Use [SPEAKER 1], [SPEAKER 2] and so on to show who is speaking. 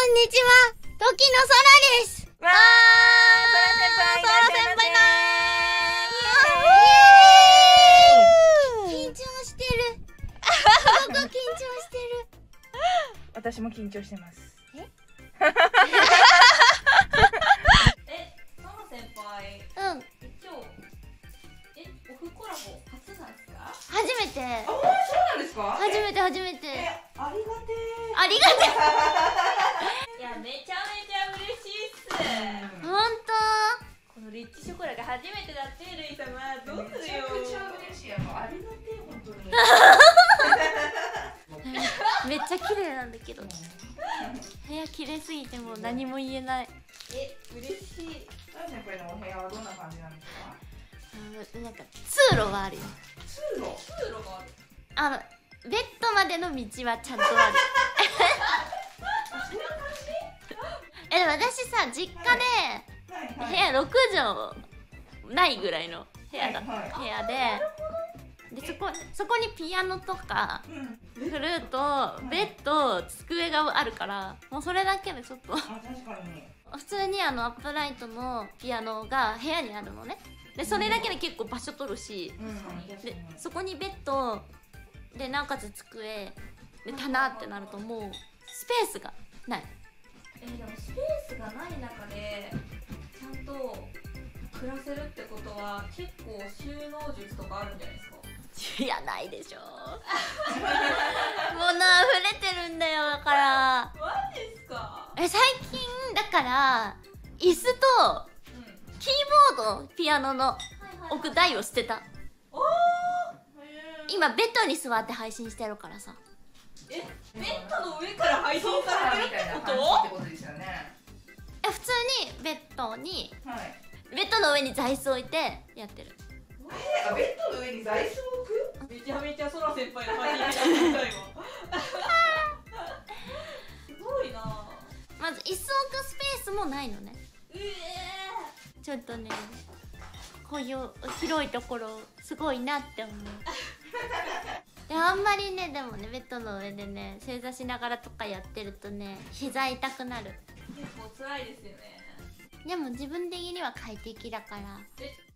[SPEAKER 1] んにちは、時の空です。
[SPEAKER 2] わー、
[SPEAKER 1] 空先輩だー。緊張してる。すごく緊張してる。
[SPEAKER 2] 私も緊張してます。
[SPEAKER 3] ソノ先輩、
[SPEAKER 1] うん。
[SPEAKER 3] 今日オフコラボ初なんですか？
[SPEAKER 1] 初めて。
[SPEAKER 2] あ、そうなんですか？
[SPEAKER 1] 初めて。
[SPEAKER 2] ありがてー。
[SPEAKER 1] ありがと
[SPEAKER 3] いや、めちゃめちゃ嬉しいっす。
[SPEAKER 1] う。ほんと
[SPEAKER 3] このリッチショコラが初めてだって、ルイ様、どうするよ。
[SPEAKER 2] めちゃくちゃ嬉しい。ありがてー、本当に。
[SPEAKER 1] めっちゃ綺麗なんだけど。部屋綺麗すぎてもう何も言えない。
[SPEAKER 3] 嬉しい。
[SPEAKER 2] ソラ先輩のお部屋はどんな感じなんですか？
[SPEAKER 1] なんか通路があるよ。
[SPEAKER 2] 通路
[SPEAKER 3] がある。
[SPEAKER 1] ベッドまでの道はちゃんとある。でも私さ、実家で部屋6畳ないぐらいの部屋だ、部屋でそこにピアノとかフルート、ベッド、机があるから、もうそれだけでちょっと
[SPEAKER 2] 確かに
[SPEAKER 1] 普通にアップライトのピアノが部屋にあるのね。でそれだけで結構場所取るし、でそこにベッドでなおかつ机で棚ってなるともうスペースがない。
[SPEAKER 3] でもスペースがない中でちゃんと暮らせるってことは結構収納術とかあるんじゃないですか？
[SPEAKER 1] いや、ないでしょ。物溢れてるんだよ。だから
[SPEAKER 3] マジですか？
[SPEAKER 1] 最近だから椅子とキーボード、ピアノの置く台を捨てた。今ベッドに座って配信してるからさ。
[SPEAKER 3] ベッドの上から配信されてるってこと
[SPEAKER 2] ですよね。
[SPEAKER 1] 普通にベッドに、
[SPEAKER 2] はい
[SPEAKER 1] ベッドの上に座椅子置いてやってる。
[SPEAKER 2] ベッドの上に座椅子を置く？
[SPEAKER 3] めちゃめちゃソラ先輩の配信見たみたいわ。すごいな。
[SPEAKER 1] まず椅子置くスペースもないのね。ちょっとね、こういう広いところすごいなって思う。いや、あんまりね、でもね、ベッドの上でね正座しながらとかやってるとね、膝痛くなる。
[SPEAKER 3] 結構辛いですよね。
[SPEAKER 1] でも自分的には快適だから。